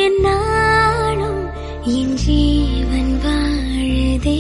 என்னாலும் என் ஜீவன் வாழுதே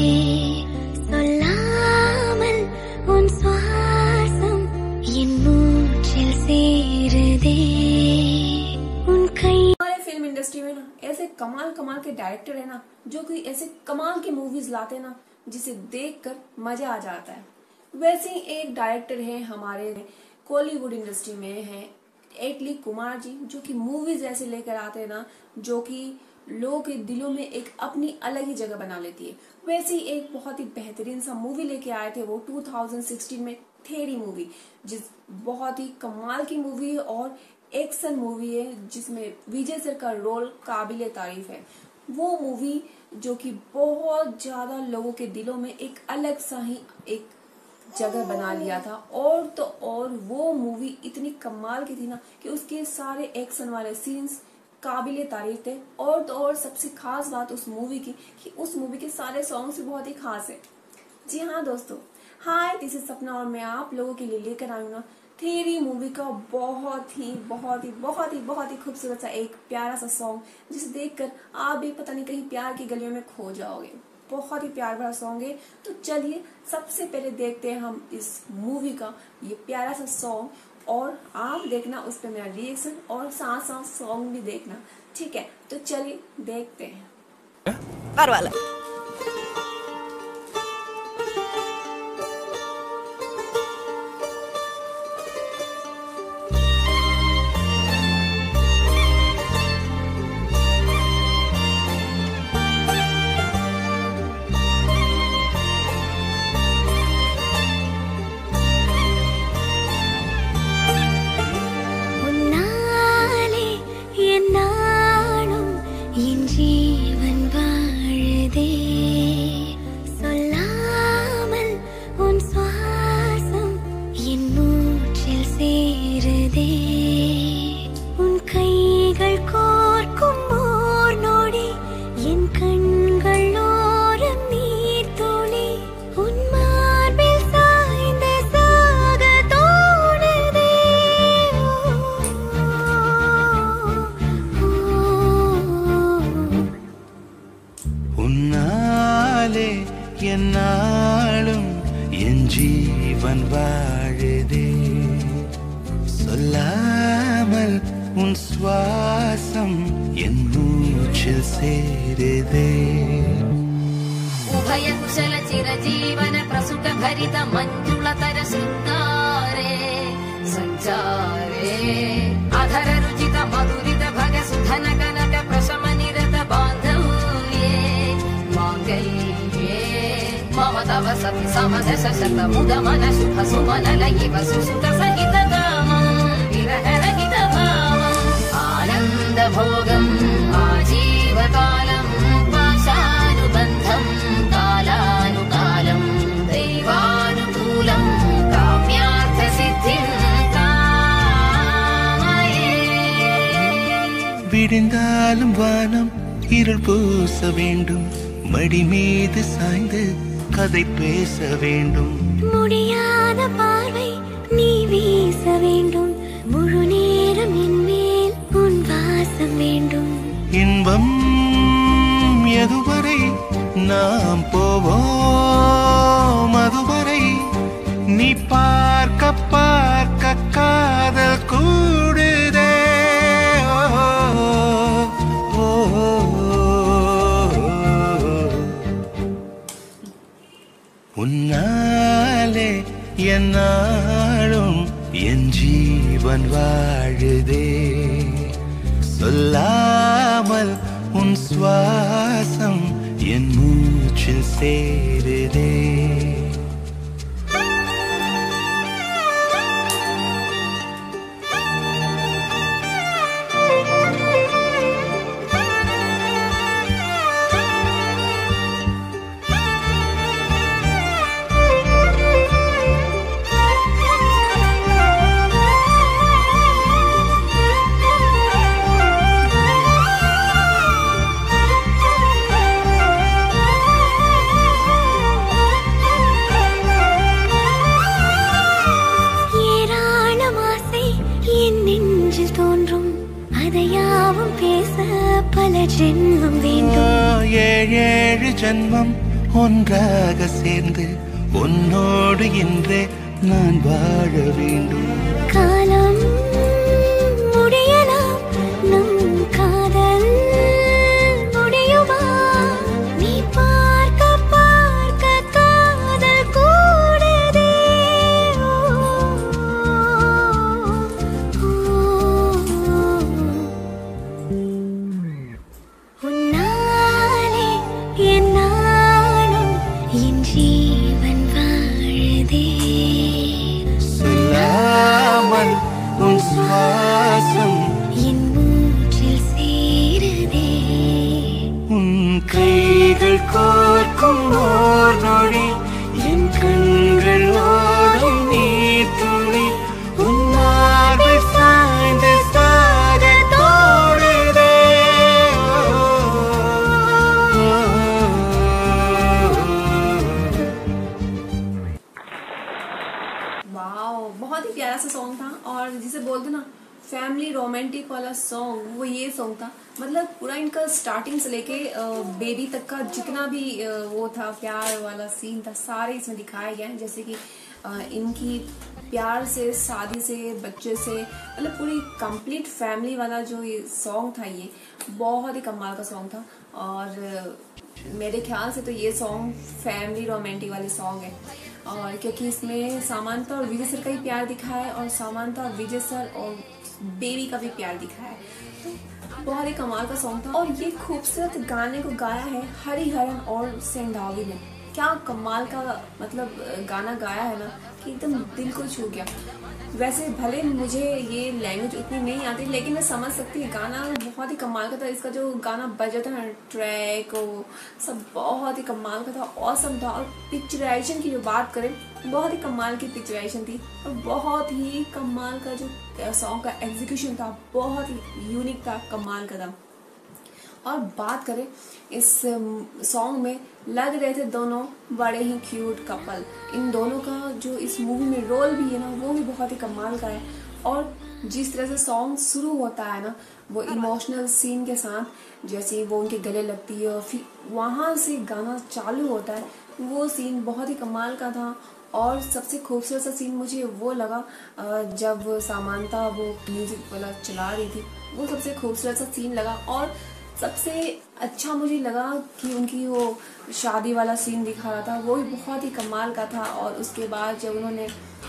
சொல்லாமல் உன் சுவாசம் என் மூச்சில் சேருதே उन कई। हमारे फिल्म इंडस्ट्री में ना ऐसे कमाल कमाल के डायरेक्टर है ना जो कि ऐसे कमाल की मूवीज लाते हैं ना जिसे देखकर मजा आ जाता है। वैसे ही एक डायरेक्टर है हमारे कॉलीवुड इंडस्ट्री में है एटली कुमार जी, जो कि मूवीज ऐसे लेकर आते हैं ना जो कि लोगों के दिलों में एक अपनी अलग ही जगह बना लेती है। वैसे ही एक बहुत ही बेहतरीन सा मूवी लेके आए थे वो 2016 में, थेरी मूवी, जिस बहुत ही कमाल की मूवी है और एक्शन मूवी है जिसमें विजय सर का रोल काबिले तारीफ है। वो मूवी जो कि बहुत ज्यादा लोगों के दिलों में एक अलग सा ही एक जगह बना लिया था। और तो और वो मूवी इतनी कमाल की थी ना कि उसके सारे एक्शन वाले सीन्स काबिले तारीफ थे। और तो और सबसे खास बात उस मूवी की कि उस मूवी के सारे सॉन्ग्स भी बहुत ही खास है। जी हाँ दोस्तों, हाय दिस इज सपना और मैं आप लोगों के लिए लेकर आई हूँ ना थेरी मूवी का बहुत ही खूबसूरत सा एक प्यारा सा सॉन्ग जिसे देखकर आप भी पता नहीं कहीं प्यार की गलियों में खो जाओगे। बहुत ही प्यार भरा सॉन्ग है। तो चलिए सबसे पहले देखते हैं हम इस मूवी का ये प्यारा सा सॉन्ग और आप देखना उस पर मेरा रिएक्शन और साथ साथ सॉन्ग भी देखना, ठीक है? तो चलिए देखते हैं। என்னாலும் என் ஜீவன் வாழுதே சொல்லாமல் உன் சுவாசம் என் மூச்சில் சேருதே उभय कुशल चिरजीवन प्रसुत भरित मंजुलतर शृंगारे संचारे अधर रुचित मधुरित भग सुधन कनक प्रशम निरत बांधव्ये मांगल्ये मम तव सति समदश शत मुद मन शुभ सुमन लयिव सुसुत सहित कामं विरह रहित भावं आनंद भोगं आजीवकालं पाशानुबन्धं कालानुकालं दैवानुकूलं काम्यार्थ सिद्धिं कामये விடிந்தாலும் வானம் இருள் பூச வேண்டும் மடி மீது சாய்ந்து கதை பேச வேண்டும் முடியாத பார்வை நீ வீச வேண்டும் முழு நேரம் என் மேல் உன் வாசம் வேண்டும் இன்பம் எதுவரை நாம் போவோம் அதுவரை நீ பார்க்க பார்க்க காதல் கூடுதே உன்னாலே என்னாலும் என் ஜீவன் வாழுதே சொல்லாமல் உன் சுவாசம் என் மூச்சில் சேருதே ஏராளம் ஆசை என் நெஞ்சில் தோன்றும் அதையா யாவும் பேச பல ஜென்மம் வேண்டும். ஏழு ஜென்மம் ஒன்றாக சேர்ந்து உன்னோடு இன்றே நான் வாழ வேண்டும். காலம் முடியலாம், நம் காதல் முடியுமா? நீ பார்க்க பார்க்க காதல் கூடுதே. உன்னாலே என் நாளும் என் ஜீவன் வாழுதே. சொல்லாமல் உன் சுவாசம் என் மூச்சில் சேருதே. உன் கைகள் கோர்க்கும் ஓர் நொடி என் கண்கள் ஓடும் நீர் துளி உன் மார்பில் சாய்ந்து சாக தோடுதே. वाओ, बहुत ही प्यारा सा सॉन्ग था। और जिसे बोलते ना फैमिली रोमांटिक वाला सॉन्ग, वो ये सॉन्ग था। मतलब पूरा इनका स्टार्टिंग से लेके बेबी तक का जितना भी वो था प्यार वाला सीन था, सारे इसमें दिखाया गया है। जैसे कि इनकी प्यार से, शादी से, बच्चे से, मतलब पूरी कंप्लीट फैमिली वाला जो ये सॉन्ग था, ये बहुत ही कमाल का सॉन्ग था। और मेरे ख्याल से तो ये सॉन्ग फैमिली रोमांटिक वाले सॉन्ग है। और क्योंकि इसमें सामांता और विजय सर का ही प्यार दिखाया है, और सामांता, विजय सर और बेबी का भी प्यार दिखाया है। तो बहुत ही कमाल का सॉन्ग था। और ये खूबसूरत गाने को गाया है हरिहरन और सेंधावी ने। क्या कमाल का मतलब गाना गाया है ना कि एकदम दिल को छू गया। वैसे भले मुझे ये लैंग्वेज उतनी नहीं आती, लेकिन मैं समझ सकती हूँ। गाना बहुत ही कमाल का था। इसका जो गाना बजा था ना, ट्रैक वो सब बहुत ही कमाल का था, ऑसम था। और पिक्चराइजेशन की जो बात करें, बहुत ही कमाल की पिक्चराइजेशन थी। और बहुत ही कमाल का जो सॉन्ग का एग्जीक्यूशन था, बहुत ही यूनिक था, कमाल का था। और बात करें इस सॉन्ग में लग रहे थे दोनों बड़े ही क्यूट कपल। इन दोनों का जो इस मूवी में रोल भी है ना, वो भी बहुत ही कमाल का है। और जिस तरह से सॉन्ग शुरू होता है ना, वो इमोशनल सीन के साथ, जैसे वो उनके गले लगती है और फिर वहाँ से गाना चालू होता है, वो सीन बहुत ही कमाल का था। और सबसे खूबसूरत सा सीन मुझे वो लगा जब सामांता वो म्यूजिक वाला चला रही थी, वो सबसे खूबसूरत सा सीन लगा। और सबसे अच्छा मुझे लगा कि उनकी वो शादी वाला सीन दिखा रहा था, वो भी बहुत ही कमाल का था। और उसके बाद जब उन्होंने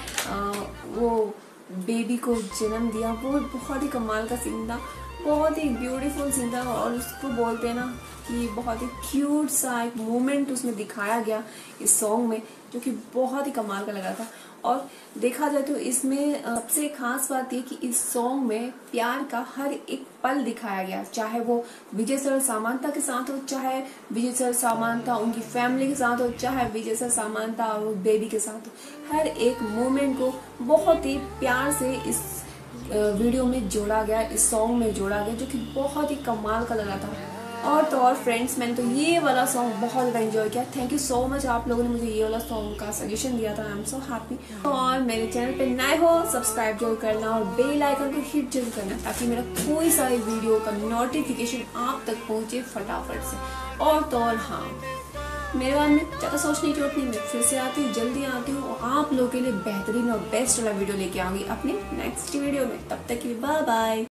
वो बेबी को जन्म दिया, वो भी बहुत ही कमाल का सीन था, बहुत ही ब्यूटीफुल सीन था। और उसको बोलते हैं ना कि बहुत ही क्यूट सा एक मोमेंट उसमें दिखाया गया इस सॉन्ग में, जो कि बहुत ही कमाल का लगा था। और देखा जाए तो इसमें सबसे खास बात ये कि इस सॉन्ग में प्यार का हर एक पल दिखाया गया, चाहे वो विजय सर सामांता के साथ हो, चाहे विजय सर सामांता उनकी फैमिली के साथ हो, चाहे विजय सर सामांता और बेबी के साथ हो। हर एक मोमेंट को बहुत ही प्यार से इस वीडियो में जोड़ा गया, इस सॉन्ग में जोड़ा गया, जो कि बहुत ही कमाल का लगा था। और तो और फ्रेंड्स, मैंने तो ये वाला सॉन्ग बहुत ज़्यादा एंजॉय किया। थैंक यू सो मच, आप लोगों ने मुझे ये वाला सॉन्ग का सजेशन दिया था। I am so happy. और मेरे चैनल पे नए हो, सब्सक्राइब जरूर करना और बेल आइकन को हिट जरूर करना, ताकि मेरा कोई सारी वीडियो का नोटिफिकेशन आप तक पहुँचे फटाफट से। और तो और हाँ, मेरे बारे में ज़्यादा सोचने की जरूरत नहीं, मैं फिर से आती हूँ, जल्दी आती हूँ और आप लोगों के लिए बेहतरीन और बेस्ट वाला वीडियो लेके आऊँगी अपने नेक्स्ट वीडियो में। तब तक के लिए बाय बाय।